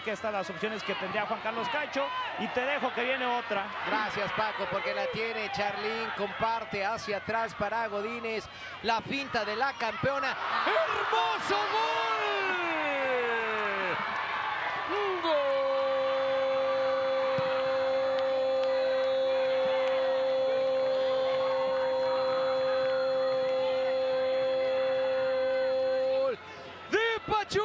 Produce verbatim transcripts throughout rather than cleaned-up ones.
que estas las opciones que tendría Juan Carlos Cacho. Y te dejo que viene otra. Gracias, Paco, porque la tiene Charlín. Comparte hacia atrás para Godínez. La finta de la campeona. ¡Hermoso gol! ¡Gol! ¡De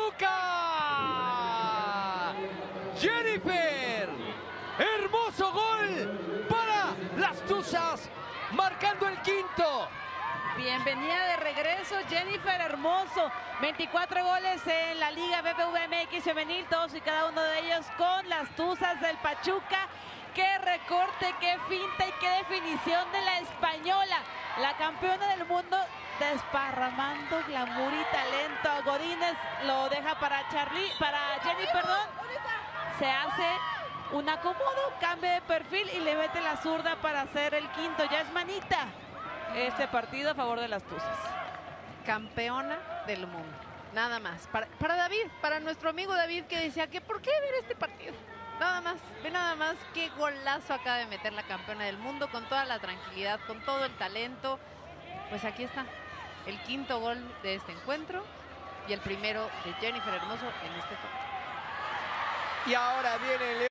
Pachuca! ¡Jennifer! ¡Hermoso gol para las Tuzas! Marcando el quinto. Bienvenida de regreso, Jennifer Hermoso. veinticuatro goles en la Liga B B V M X femenil, todos y cada uno de ellos con las Tuzas del Pachuca. Qué recorte, qué finta y qué definición de la española. La campeona del mundo desparramando glamour y talento. A Godínez lo deja para Charly, para Jenny, perdón. Se hace un acomodo, cambio de perfil y le mete la zurda para hacer el quinto. Ya es manita este partido a favor de las Tuzas. Campeona del mundo, nada más. Para, para David, para nuestro amigo David, que decía que ¿por qué ver este partido? Nada más, ve nada más qué golazo acaba de meter la campeona del mundo, con toda la tranquilidad, con todo el talento. Pues aquí está, el quinto gol de este encuentro y el primero de Jennifer Hermoso en este torneo. Y ahora viene el